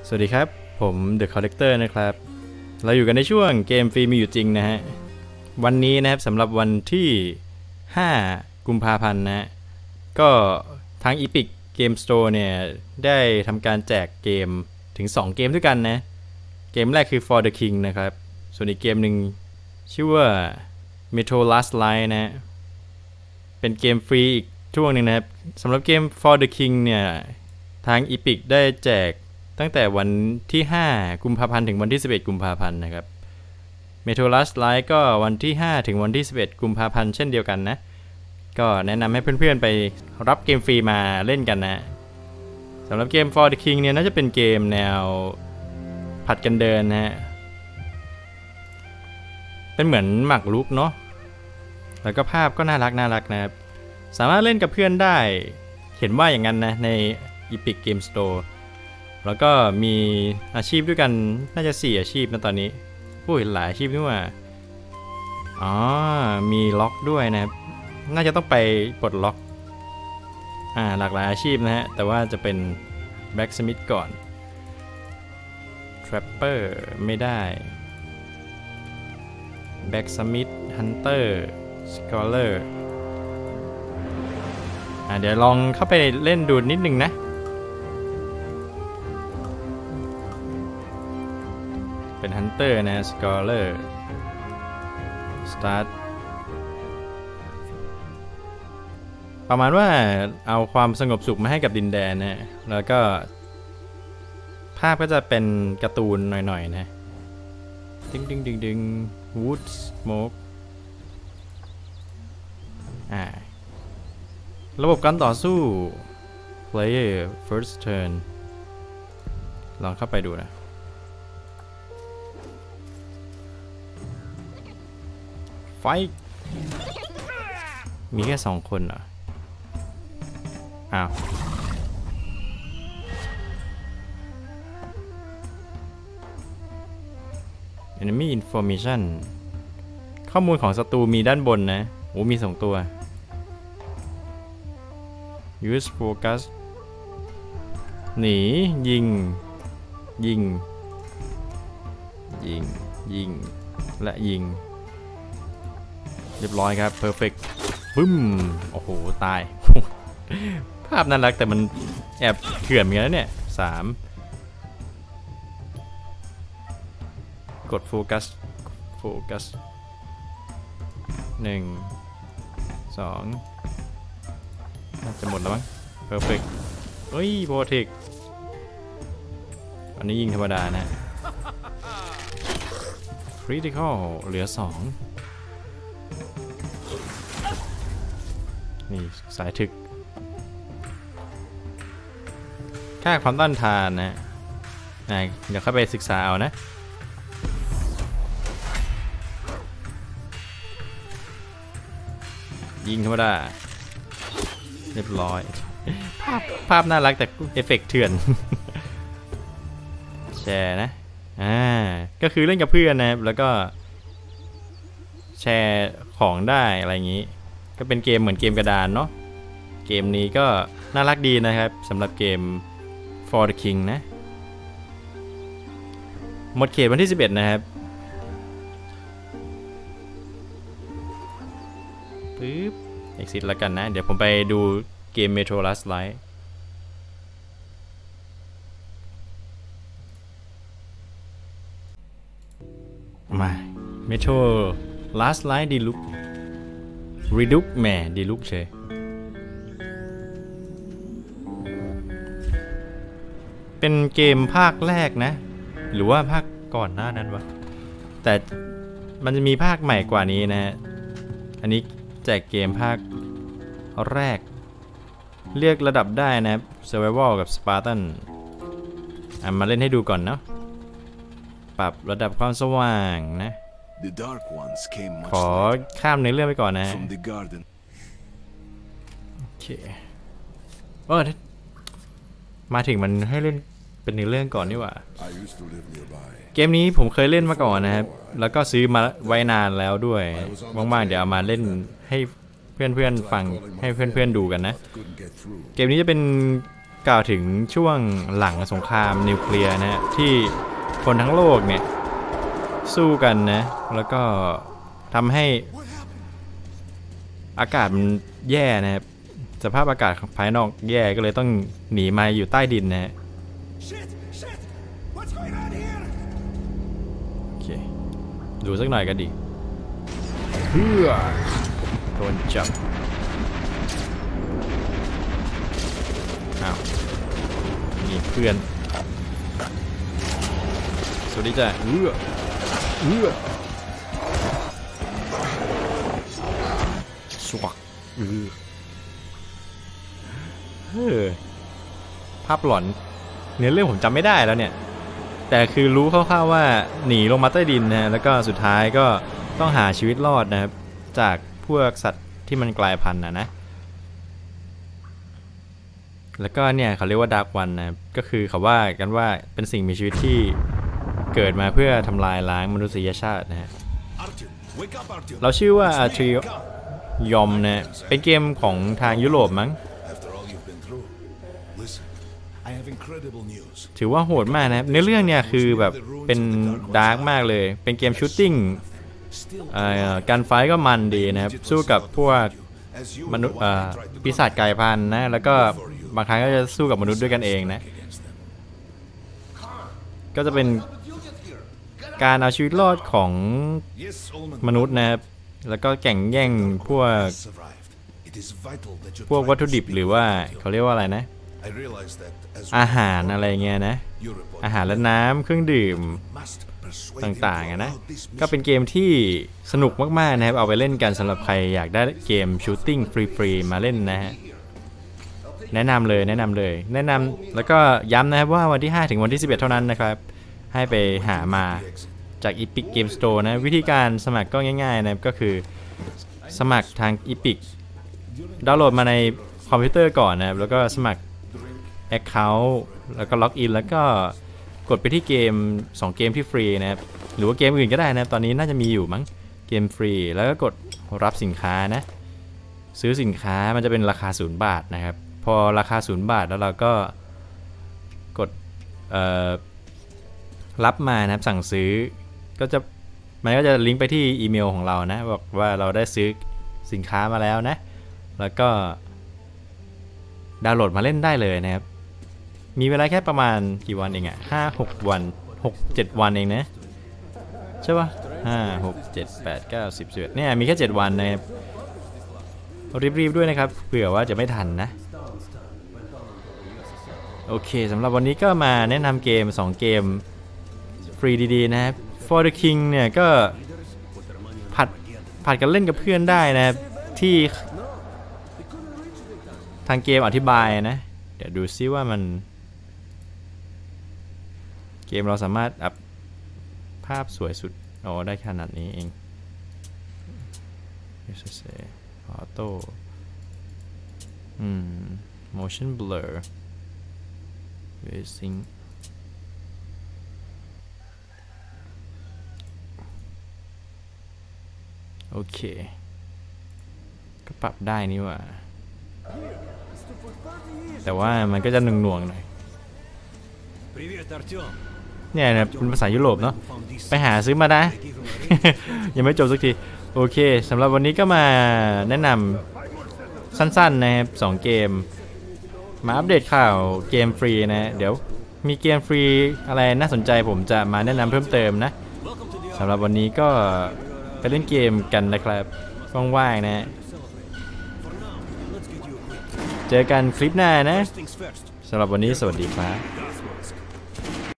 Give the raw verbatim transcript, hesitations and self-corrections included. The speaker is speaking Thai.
สวัสดีครับผม The Collector นะครับเราอยู่กันในช่วงเกมฟรีมีอยู่จริงนะฮะวันนี้นะครับสำหรับวันที่ห้ากุมภาพันธ์นะก็ทาง Epic Game Store เนี่ยได้ทำการแจกเกมถึงสองเกมด้วยกันนะเกมแรกคือ For the King นะครับส่วนอีกเกมหนึ่งชื่อว่า Metro Last Light นะเป็นเกมฟรีอีกช่วงนึงนะครับสำหรับเกม For the King เนี่ยทาง Epic ได้แจกตั้งแต่วันที่ห้ากุมภาพันธ์ถึงวันที่สิบเอ็ดกุมภาพันธ์นะครับ Metro Last Light ก็วันที่ห้าถึงวันที่สิบเอ็ดกุมภาพันธ์เช่นเดียวกันนะก็แนะนำให้เพื่อนๆไปรับเกมฟรีมาเล่นกันนะสำหรับเกม For the King เนี่ยน่าจะเป็นเกมแนวผัดกันเดินนะฮะเป็นเหมือนหมากรุกเนาะแล้วก็ภาพก็น่ารักน่ารักนะครับสามารถเล่นกับเพื่อนได้เห็นว่าอย่างนั้นนะใน Epic Game Store แล้วก็มีอาชีพด้วยกันน่าจะสี่อาชีพนะตอนนี้อุ้ยหลายอาชีพนี่ว่าอ๋อมีล็อกด้วยนะครับน่าจะต้องไปปลดล็อกอ่าหลากหลายอาชีพนะฮะแต่ว่าจะเป็น Blacksmith ก่อน Trapper ไม่ได้ Blacksmith Hunter Scholar อ่าเดี๋ยวลองเข้าไปเล่นดูนิดนึงนะเป็น Hunter นะ Scholar Start ประมาณว่าเอาความสงบสุขมาให้กับดินแดนนะแล้วก็ภาพก็จะเป็นการ์ตูนหน่อยๆนะดึงดึงดึงดึง Wood Smoke อ่าระบบการต่อสู้ Player First Turn ลองเข้าไปดูนะไฟมีแค่สองคนเหรออ้าวEnemy Information ข้อมูลของศัตรูมีด้านบนนะโอ้มีสองตัว Use Focus หนียิงยิงยิงยิงและยิงเรียบร้อยครับ perfect บึ้มโอ้โหตาย ภาพน่ารักแต่มันแอบเถื่อนเหมือนกันนะเนี่ยสามกดโฟกัสโฟกัสหนึ่งสองน่าจะหมดแล้วมั้ง perfect เฮ้ยโบเทคอันนี้ยิงธรรมดานะ critical เหลือสองนี่สายถึกค่าความต้านทานนะเดี๋ยวเข้าไปศึกษาเอานะยิงธรรมดาเรียบร้อยภาพภาพน่ารักแต่เอฟเฟกต์เถื่อน แชร์นะอ่าก็คือเล่นกับเพื่อนนะครับแล้วก็แชร์ของได้อะไรอย่างนี้ก็เป็นเกมเหมือนเกมกระดานเนาะเกมนี้ก็น่ารักดีนะครับสำหรับเกม For the King นะหมดเขตวันที่สิบเอ็ดนะครับปึ๊บ exit แล้วกันนะเดี๋ยวผมไปดูเกม Metro Last Light มา Metro Last Light Deluxe Redux แหม Deluxe เฉยเป็นเกมภาคแรกนะหรือว่าภาคก่อนหน้านั้นวะแต่มันจะมีภาคใหม่กว่านี้นะฮะอันนี้แจกเกมภาคแรกเลือกระดับได้นะครับ Survival กับ Spartan อ่ะมาเล่นให้ดูก่อนเนาะปรับระดับความสว่างนะขอข้ามในเรื่องไปก่อนนะโอเคเออมาถึงมันให้เล่นเป็นในเรื่องก่อนนี่หว่าเกมนี้ผมเคยเล่นมาก่อนนะครับแล้วก็ซื้อมาไว้นานแล้วด้วยว่างๆเดี๋ยวเอามาเล่นให้เพื่อนๆฟังให้เพื่อนๆดูกันนะเกมนี้จะเป็นกล่าวถึงช่วงหลังสงครามนิวเคลียร์นะที่คนทั้งโลกเนี่ยสู้กันนะแล้วก็ทำให้อากาศมันแย่นะครับสภาพอากาศภายนอกแย่ก็เลยต้องหนีมาอยู่ใต้ดินนะฮะโอเคดูสักหน่อยกันดิเพื่อโดนจับอ้าวนี่เพื่อนสวัสดีจ้ะเอื้อเอื้อสวักเออเฮ้อภาพหลอนเนื้อเรื่องผมจำไม่ได้แล้วเนี่ยแต่คือรู้คร่าวๆว่าหนีลงมาใต้ดินนะแล้วก็สุดท้ายก็ต้องหาชีวิตรอดนะครับจากพวกสัตว์ที่มันกลายพันธุ์นะนะแล้วก็เนี่ยเขาเรียกว่าดาร์กวันนะก็คือเขาว่ากันว่าเป็นสิ่งมีชีวิตที่เกิดมาเพื่อทำลายล้างมนุษยชาตินะฮะเราชื่อว่าอาร์ทิยอมนะเป็นเกมของทางยุโรปมั้งถือว่าโหดมากนะครับในเรื่องเนี่ยคือแบบเป็นดาร์กมากเลยเป็นเกมชูตติ้งการไฟก็มันดีนะครับสู้กับพวกมนุษย์ปีศาจกายพันธุ์นะแล้วก็บางครั้งก็จะสู้กับมนุษย์ด้วยกันเองนะก็จะเป็นการเอาชีวิตรอดของมนุษย์นะครับแล้วก็แข่งแย่งพวกพวกวัตถุดิบหรือว่าเขาเรียกว่าอะไรนะอาหารอะไรเงี้ยนะอาหารและน้ำเครื่องดื่มต่างๆนะก็เป็นเกมที่สนุกมากๆนะครับเอาไปเล่นกันสำหรับใครอยากได้เกมชูตติ้งฟรีๆมาเล่นนะฮะแนะนำเลยแนะนำเลยแนะนำแล้วก็ย้ำนะครับว่าวันที่ห้าถึงวันที่สิบเอ็ดเท่านั้นนะครับให้ไปหามาจาก Epic Game Store นะวิธีการสมัครก็ง่ายๆนะก็คือสมัครทาง Epic ดาวน์โหลดมาในคอมพิวเตอร์ก่อนนะครับแล้วก็สมัคร Account แล้วก็ล็อกอินแล้วก็กดไปที่เกมสองเกมที่ฟรีนะครับหรือว่าเกมอื่นก็ได้นะตอนนี้น่าจะมีอยู่มั้งเกมฟรีแล้วก็กดรับสินค้านะซื้อสินค้ามันจะเป็นราคาศูนย์บาทนะครับพอราคาศูนย์บาทแล้วเราก็กดรับมานะครับสั่งซื้อก็จะมันก็จะลิงก์ไปที่อีเมลของเรานะบอกว่าเราได้ซื้อสินค้ามาแล้วนะแล้วก็ดาวน์โหลดมาเล่นได้เลยนะครับมีเวลาแค่ประมาณกี่วันเองอะห้าหกวันหกเจ็ดวันเองนะใช่ปะห้าหกเจ็ดแปดเก้าสิบสิบเอ็ดเนี่ยมีแค่เจ็ดวันนะครับรีบๆด้วยนะครับเผื่อว่าจะไม่ทันนะโอเคสำหรับวันนี้ก็มาแนะนำเกมสองเกมฟรีดีๆนะครับ For the King เนี่ยก็ผัดผัดกันเล่นกับเพื่อนได้นะครับที่ทางเกมอธิบายนะเดี๋ยวดูซิว่ามันเกมเราสามารถอัพภาพสวยสุดอ๋อได้ขนาดนี้เอง Auto อืม Motion Blur Racingโอเคก็ปรับได้นี่ว่าแต่ว่ามันก็จะหน่วงๆหน่อยเนี่ยนะเป็นภาษายุโรปเนาะไปหาซื้อมาได้ ยังไม่จบสักทีโอเคสำหรับวันนี้ก็มาแนะนำสั้นๆนะครับสองเกมมาอัปเดตข่าวเกมฟรีนะเดี๋ยวมีเกมฟรีอะไรน่าสนใจผมจะมาแนะนำเพิ่มเติมนะสำหรับวันนี้ก็ไปเล่นเกมกันนะครับว่างๆนะเจอกันคลิปหน้านะสำหรับวันนี้สวัสดีครับ